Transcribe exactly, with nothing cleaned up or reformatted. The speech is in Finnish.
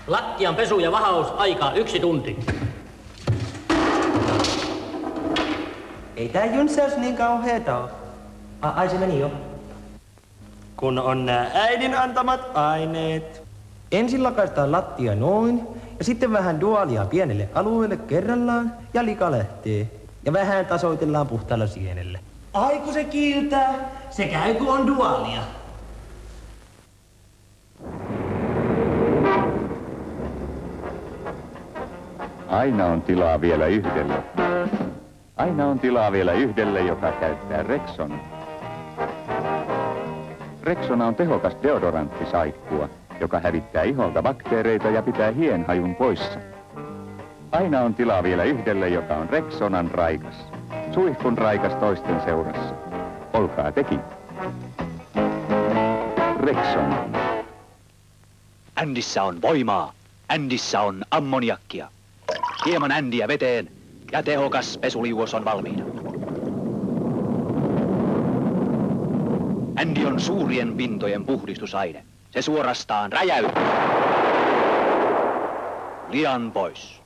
Lattian pesu ja vahaus aika yksi tunti. Ei tää jynsäys niin kauheeta oo. A, ai se meni jo. Kun on nää äidin antamat aineet. Ensin lakaistaan lattia noin, ja sitten vähän duaalia pienelle alueelle kerrallaan, ja lika lähtee. Ja vähän tasoitellaan puhtaalla sienelle. Ai kun se kiiltää, se käy kun on duaalia. Aina on tilaa vielä yhdelle. Aina on tilaa vielä yhdelle, joka käyttää Rexona. Rexona on tehokas deodorantti-saippua, joka hävittää iholta bakteereita ja pitää hienhajun poissa. Aina on tilaa vielä yhdelle, joka on Rexonan raikas. Suihkun raikas toisten seurassa. Olkaa tekin. Rexona. Ändissä on voimaa. Ändissä on ammoniakkia. Hieman ändiä veteen ja tehokas pesuliuos on valmiina. Ändi on suurien pintojen puhdistusaine. Se suorastaan räjäyttää. Lian pois.